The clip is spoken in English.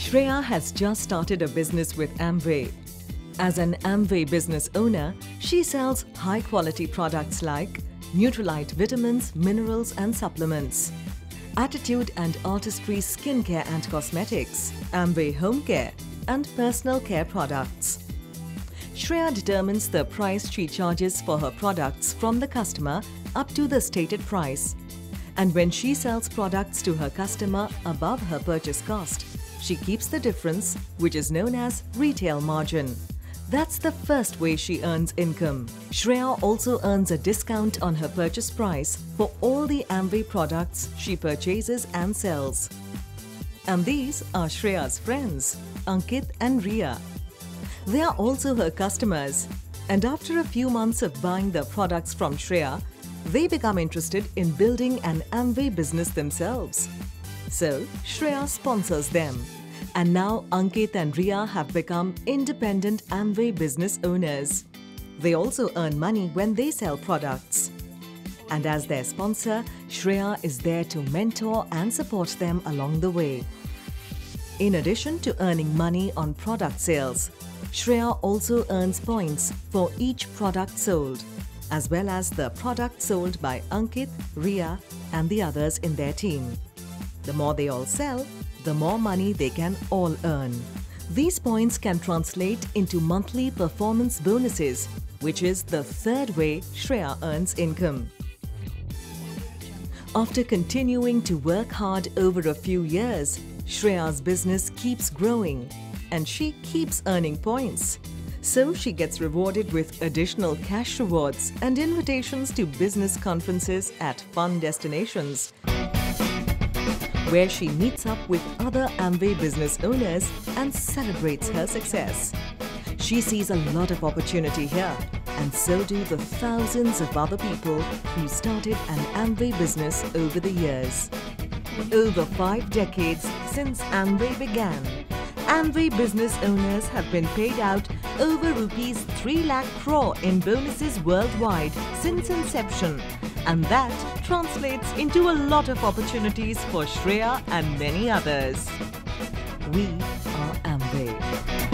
Shreya has just started a business with Amway. As an Amway business owner, she sells high-quality products like Neutralite vitamins, minerals and supplements, Attitude and Artistry skincare and cosmetics, Amway home care and personal care products. Shreya determines the price she charges for her products from the customer up to the stated price. And when she sells products to her customer above her purchase cost, she keeps the difference, which is known as retail margin. That's the first way she earns income. Shreya also earns a discount on her purchase price for all the Amway products she purchases and sells. And these are Shreya's friends, Ankit and Riya. They are also her customers, and after a few months of buying the products from Shreya, they become interested in building an Amway business themselves. So, Shreya sponsors them. And now Ankit and Riya have become independent Amway business owners. They also earn money when they sell products. And as their sponsor, Shreya is there to mentor and support them along the way. In addition to earning money on product sales, Shreya also earns points for each product sold, as well as the product sold by Ankit, Riya and the others in their team. The more they all sell, the more money they can all earn. These points can translate into monthly performance bonuses, which is the third way Shreya earns income. After continuing to work hard over a few years, Shreya's business keeps growing and she keeps earning points. So she gets rewarded with additional cash rewards and invitations to business conferences at fun destinations, where she meets up with other Amway business owners and celebrates her success. She sees a lot of opportunity here, and so do the thousands of other people who started an Amway business over the years. Over 5 decades since Amway began, Amway business owners have been paid out over rupees 3 lakh crore in bonuses worldwide since inception. And that translates into a lot of opportunities for Shreya and many others. We are Amway.